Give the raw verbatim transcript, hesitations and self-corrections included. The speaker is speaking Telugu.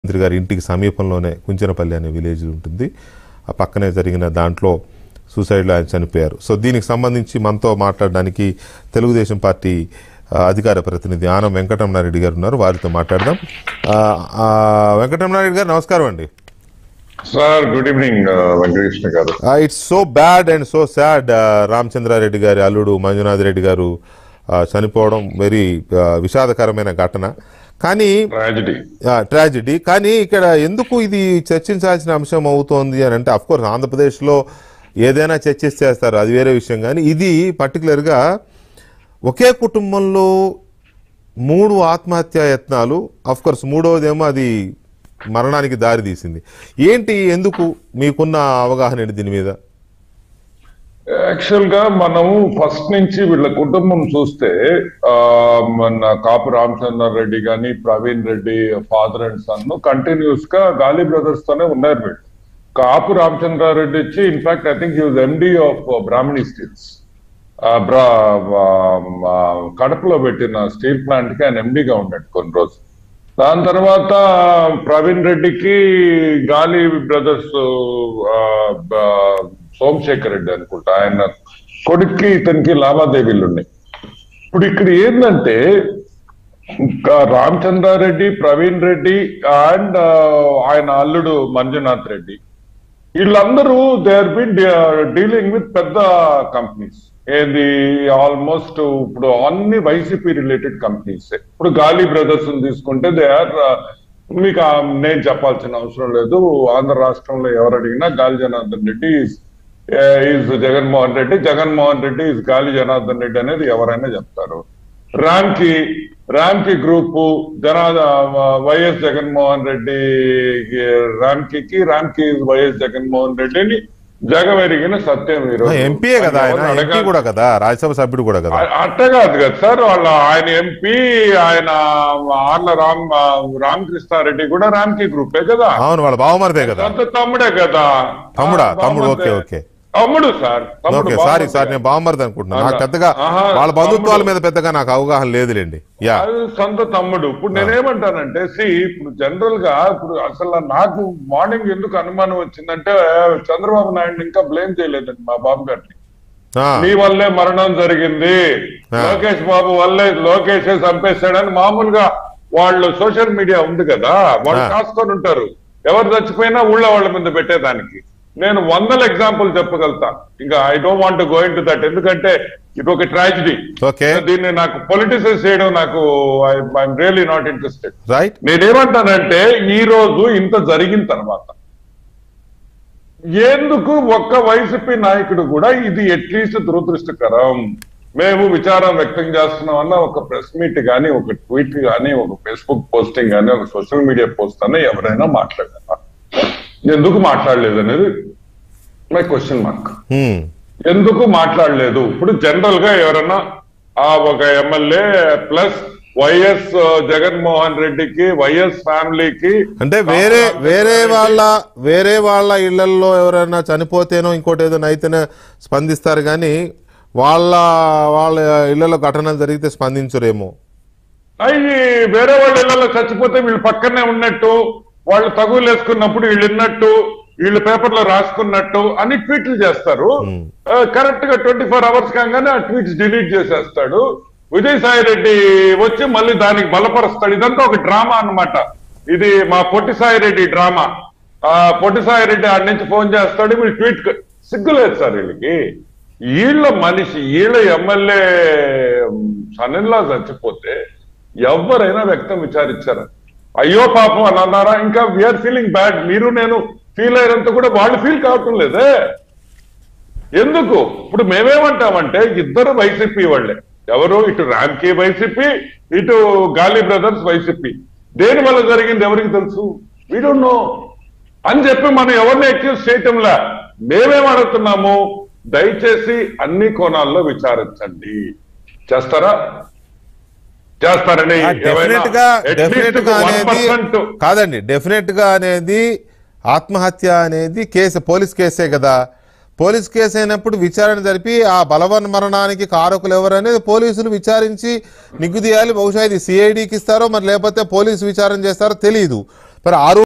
మంత్రి గారి ఇంటికి సమీపంలోనే కుంచెనపల్లి అనే విలేజ్ ఉంటుంది. ఆ పక్కనే జరిగిన దాంట్లో సూసైడ్లో ఆయన చనిపోయారు. సో దీనికి సంబంధించి మనతో మాట్లాడడానికి తెలుగుదేశం పార్టీ అధికార ప్రతినిధి ఆనం వెంకట రమణ రెడ్డి గారు ఉన్నారు. వారితో మాట్లాడదాం. వెంకట రమణ రెడ్డి గారు నమస్కారం అండి. సార్ గుడ్ ఈవినింగ్ వెంకటకృష్ణ గారు. It's so bad and so sad. Ramachandrareddy గారి అల్లుడు మంజునాథ్ రెడ్డి గారు చనిపోవడం వెరీ విషాదకరమైన ఘటన. కానీ ట్రాజడీ కానీ ఇక్కడ ఎందుకు ఇది చర్చించాల్సిన అంశం అవుతోంది అని అంటే, అఫ్ కోర్స్ ఆంధ్రప్రదేశ్లో ఏదైనా చర్చిస్తారు, అది వేరే విషయం. కానీ ఇది పర్టికులర్గా ఒకే కుటుంబంలో మూడు ఆత్మహత్యా యత్నాలు, అఫ్ కోర్స్ మూడవదేమో అది మరణానికి దారి తీసింది. ఏంటి, ఎందుకు, మీకున్న అవగాహన ఏంటి దీని మీద? యాక్చువల్ గా మనము ఫస్ట్ నుంచి వీళ్ళ కుటుంబం చూస్తే ఆ మన కాపు రామచంద్రారెడ్డి గాని Praveen Reddy father and son continuous గా గాలి బ్రదర్స్ తోనే ఉన్నారు. వీళ్ళు కాపు రామచంద్రారెడ్డి వచ్చి in fact I think he was MD of Brahmani steels, కడపలో పెట్టిన స్టీల్ ప్లాంట్ కి ఆయన ఎండిగా ఉన్నాడు కొన్ని రోజులు. దాని తర్వాత ప్రవీణ్ రెడ్డికి గాలి బ్రదర్స్ సోమశేఖర్ రెడ్డి అనుకుంటా, ఆయన కొడుక్కి ఇతనికి లావాదేవీలు ఉన్నాయి. ఇప్పుడు ఇక్కడ ఏంటంటే రామచంద్రారెడ్డి, ప్రవీణ్ రెడ్డి అండ్ ఆయన అల్లుడు మంజునాథ్ రెడ్డి, వీళ్ళందరూ they are been dealing with పెద్ద కంపెనీస్. ఏది ఆల్మోస్ట్ ఇప్పుడు అన్ని వైసీపీ రిలేటెడ్ కంపెనీస్. ఇప్పుడు గాలి బ్రదర్స్ తీసుకుంటే దే ఆర్, మీకు నేను చెప్పాల్సిన అవసరం లేదు, ఆంధ్ర రాష్ట్రంలో ఎవరు అడిగినా గాలి జనార్దన్ రెడ్డి ఈజ్ జగన్మోహన్ రెడ్డి, జగన్మోహన్ రెడ్డి ఈజ్ గాలి జనార్దన్ రెడ్డి అనేది ఎవరైనా చెప్తారు. రామ్కి రామ్కి గ్రూపు జనా వైఎస్ జగన్మోహన్ రెడ్డి, రామ్కి రామ్కి వైఎస్ జగన్మోహన్ రెడ్డిని జగమెరిగిన సత్యం. ఎంపీ కదా, కూడా కదా, రాజ్యసభ సభ్యుడు కూడా కదా. అట్టే కాదు కదా సార్, వాళ్ళ ఆయన ఎంపీ, ఆయన ఆర్ల రామ్ రామకృష్ణారెడ్డి కూడా రామ్కి గ్రూపే కదా. అవును, వాళ్ళ బావమరిదే కదా, తమ్ముడే కదా. తమ్ముడా? తమ్ముడు, ఓకే ఓకే తమ్ముడు సార్. ఓకే, సారీ సార్, నేను బావమరిది అనుకుంటున్నాను. నాకు పెద్దగా వాళ్ళ బంధుత్వాల మీద పెద్దగా నాకు అవగాహన లేదులేండి. యా, సొంత తమ్ముడు. ఇప్పుడు నేనేమంటానంటే, సి ఇప్పుడు జనరల్ గా ఇప్పుడు అసలు నాకు మార్నింగ్ ఎందుకు అనుమానం వచ్చిందంటే, చంద్రబాబు నాయుడు ఇంకా బ్లేమ్ చేయలేదండి మా బాబు గారిని. నీ వల్లే మరణం జరిగింది, లోకేష్ బాబు వల్లే లోకేష్ చంపేశాడని మామూలుగా వాళ్ళు సోషల్ మీడియా ఉంది కదా, వాళ్ళు కాసుకొని ఉంటారు. ఎవరు చచ్చిపోయినా ఊళ్ళో వాళ్ళ మీద పెట్టేదానికి. నేను వందల ఎగ్జాంపుల్ చెప్పగలుగుతా. ఇంకా I don't want go into that, ఎందుకంటే ఇది ఒక ట్రాజడీ. దీన్ని నాకు పొలిటిసైజ్ చేయడం నాకు ఐఎమ్ రియల్లీ నాట్ ఇంట్రెస్టెడ్. నేనేమంటానంటే, ఈ రోజు ఇంత జరిగిన తర్వాత ఎందుకు ఒక్క వైసీపీ నాయకుడు కూడా ఇది అట్లీస్ట్ దురదృష్టకరం, మేము విచారం వ్యక్తం చేస్తున్నాం అన్న ఒక ప్రెస్ మీట్ కానీ, ఒక ట్వీట్ కానీ, ఒక ఫేస్బుక్ పోస్టింగ్ కానీ, ఒక సోషల్ మీడియా పోస్ట్ అనే ఎవరైనా మాట్లాడారా? ఎందుకు మాట్లాడలేదు అనేది మై క్వశ్చన్ మార్క్. ఎందుకు మాట్లాడలేదు? ఇప్పుడు జనరల్ గా ఎవరన్నా ఆ ఒక ఎమ్మెల్యే ప్లస్ వైఎస్ జగన్మోహన్ రెడ్డికి, వైఎస్ ఫ్యామిలీకి, అంటే వేరే వేరే వాళ్ళ వేరే వాళ్ళ ఇళ్లలో ఎవరైనా చనిపోతేనో ఇంకోటి ఏదైనా అయితేనే స్పందిస్తారు, కానీ వాళ్ళ వాళ్ళ ఇళ్లలో ఘటనలు జరిగితే స్పందించరేమో. అవి వేరే వాళ్ళ ఇళ్లలో చచ్చిపోతే వీళ్ళు పక్కనే ఉన్నట్టు, వాళ్ళు తగులు వేసుకున్నప్పుడు వీళ్ళు విన్నట్టు, వీళ్ళు పేపర్లో రాసుకున్నట్టు అని ట్వీట్లు చేస్తారు. కరెక్ట్ గా ట్వంటీ ఫోర్ అవర్స్ కాగానే ఆ ట్వీట్స్ డిలీట్ చేసేస్తాడు. విజయసాయి రెడ్డి వచ్చి మళ్ళీ దానికి బలపరుస్తాడు. ఇదంతా ఒక డ్రామా అన్నమాట. ఇది మా పొట్టిసాయి రెడ్డి డ్రామా. ఆ పొట్టిసాయి రెడ్డి ఆడి నుంచి ఫోన్ చేస్తాడు, వీళ్ళు ట్వీట్. సిగ్గులేదు సార్ వీళ్ళకి. వీళ్ళ మనిషి, వీళ్ళ ఎమ్మెల్యే సన్నిలా చచ్చిపోతే ఎవరైనా వ్యక్తం విచారించారు, అయ్యో పాపం అని అన్నారా? ఇంకా వీఆర్ ఫీలింగ్ బ్యాడ్. మీరు నేను ఫీల్ అయినంత కూడా వాళ్ళు ఫీల్ కావటం లేదే. ఎందుకు? ఇప్పుడు మేమేమంటామంటే, ఇద్దరు వైసీపీ వాళ్ళే. ఎవరు? ఇటు రామ్కి వైసీపీ, ఇటు గాలి బ్రదర్స్ వైసీపీ. దేని వల్ల జరిగింది ఎవరికి తెలుసు? వీ డోంట్ నో అని చెప్పి మనం ఎవరిని అక్యూజ్ చేయటంలా. మేమేం అడుగుతున్నాము, దయచేసి అన్ని కోణాల్లో విచారించండి. చేస్తారా? చేస్తారని డెఫినెట్ గా డెఫినెట్ గా అనేది కాదండి. డెఫినెట్ గా అనేది ఆత్మహత్య అనేది కేసు, పోలీస్ కేసే కదా. పోలీస్ కేసు అయినప్పుడు విచారణ జరిపి ఆ బలవన్ మరణానికి కారకులు ఎవరు అనేది పోలీసులు విచారించి నిగ్గుదీయాలి. బహుశా ఇది సిఐడికి ఇస్తారో మరి లేకపోతే పోలీసు విచారణ చేస్తారో తెలియదు. మరి ఆరు